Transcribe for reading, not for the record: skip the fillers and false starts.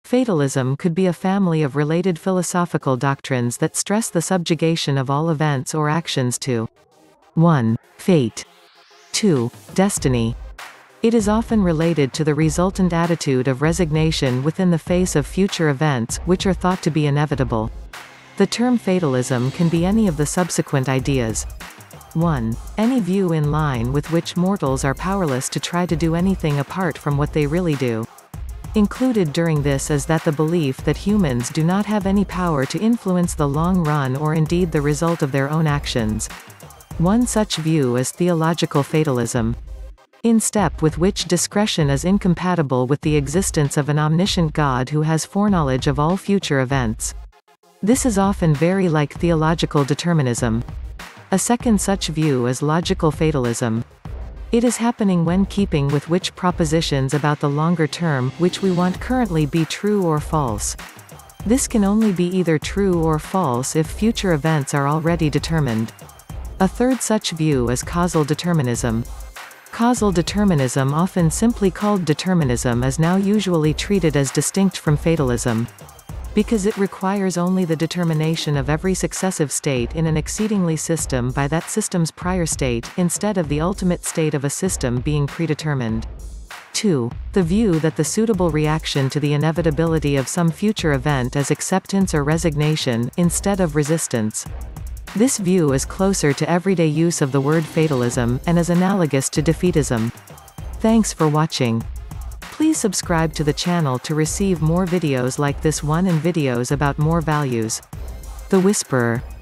Fatalism could be a family of related philosophical doctrines that stress the subjugation of all events or actions to 1. Fate. 2. Destiny. It is often related to the resultant attitude of resignation within the face of future events, which are thought to be inevitable. The term fatalism can be any of the subsequent ideas. 1. Any view in line with which mortals are powerless to try to do anything apart from what they really do. Included during this is that the belief that humans do not have any power to influence the long run or indeed the result of their own actions. One such view is theological fatalism. In step with which discretion is incompatible with the existence of an omniscient God who has foreknowledge of all future events. This is often very like theological determinism. A second such view is logical fatalism. It is happening when keeping with which propositions about the longer term, which we want currently be true or false. This can only be either true or false if future events are already determined. A third such view is causal determinism. Causal determinism, often simply called determinism, is now usually treated as distinct from fatalism. Because it requires only the determination of every successive state in an exceedingly system by that system's prior state, instead of the ultimate state of a system being predetermined. 2. The view that the suitable reaction to the inevitability of some future event is acceptance or resignation, instead of resistance. This view is closer to everyday use of the word fatalism, and is analogous to defeatism. Thanks for watching. Please subscribe to the channel to receive more videos like this one and videos about more values. The Whisperer.